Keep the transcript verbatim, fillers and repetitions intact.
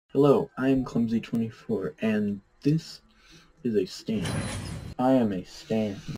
Hello, I am Clumsy twenty-four, and this is a stand. I am a stand.